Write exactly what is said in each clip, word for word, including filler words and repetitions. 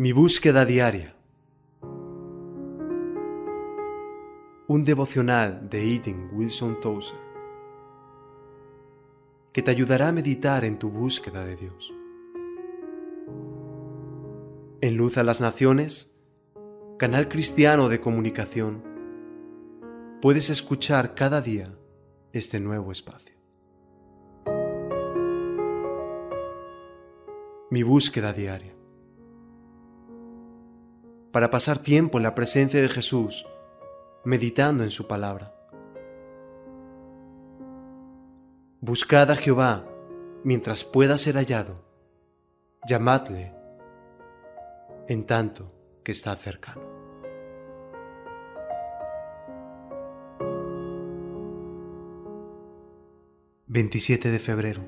Mi búsqueda diaria. Un devocional de Eaton Wilson Tozer que te ayudará a meditar en tu búsqueda de Dios. En Luz a las Naciones, canal cristiano de comunicación, puedes escuchar cada día este nuevo espacio. Mi búsqueda diaria. Para pasar tiempo en la presencia de Jesús, meditando en su palabra. Buscad a Jehová mientras pueda ser hallado, llamadle en tanto que está cercano. veintisiete de febrero.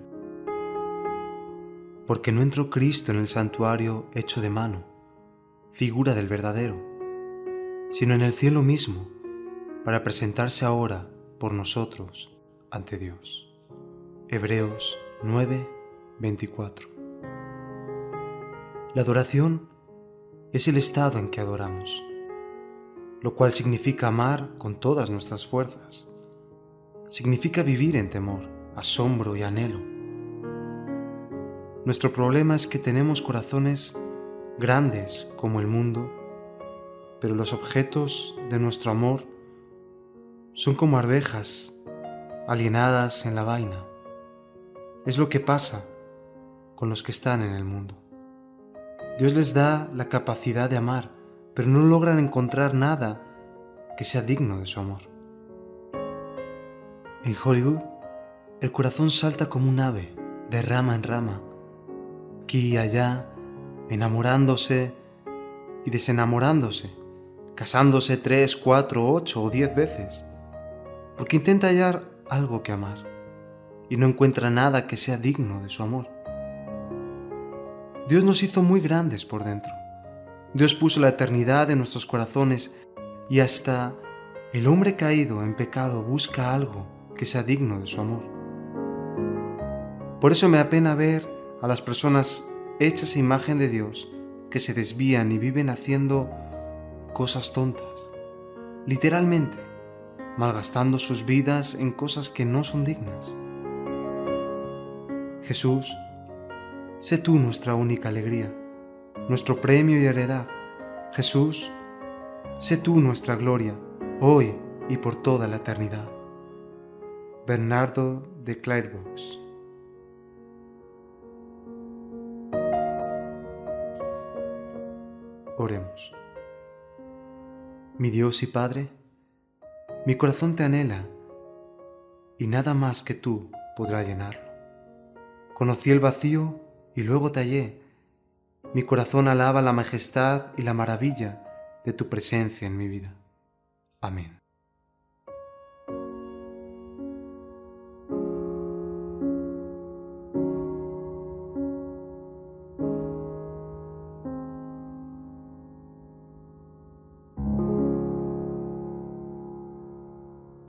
Porque no entró Cristo en el santuario hecho de mano, figura del verdadero, sino en el cielo mismo, para presentarse ahora por nosotros ante Dios. Hebreos nueve, veinticuatro. La adoración es el estado en que adoramos, lo cual significa amar con todas nuestras fuerzas. Significa vivir en temor, asombro y anhelo. Nuestro problema es que tenemos corazones grandes como el mundo, pero los objetos de nuestro amor son como arvejas alienadas en la vaina. Es lo que pasa con los que están en el mundo. Dios les da la capacidad de amar, pero no logran encontrar nada que sea digno de su amor. En Hollywood, el corazón salta como un ave, de rama en rama, aquí y allá, enamorándose y desenamorándose, casándose tres, cuatro, ocho o diez veces, porque intenta hallar algo que amar y no encuentra nada que sea digno de su amor. Dios nos hizo muy grandes por dentro. Dios puso la eternidad en nuestros corazones y hasta el hombre caído en pecado busca algo que sea digno de su amor. Por eso me apena ver a las personas hechas a imagen de Dios que se desvían y viven haciendo cosas tontas, literalmente malgastando sus vidas en cosas que no son dignas. Jesús, sé tú nuestra única alegría, nuestro premio y heredad. Jesús, sé tú nuestra gloria, hoy y por toda la eternidad. Bernardo de Clairvaux. Oremos. Mi Dios y Padre, mi corazón te anhela y nada más que tú podrá llenarlo. Conocí el vacío y luego te hallé. Mi corazón alaba la majestad y la maravilla de tu presencia en mi vida. Amén.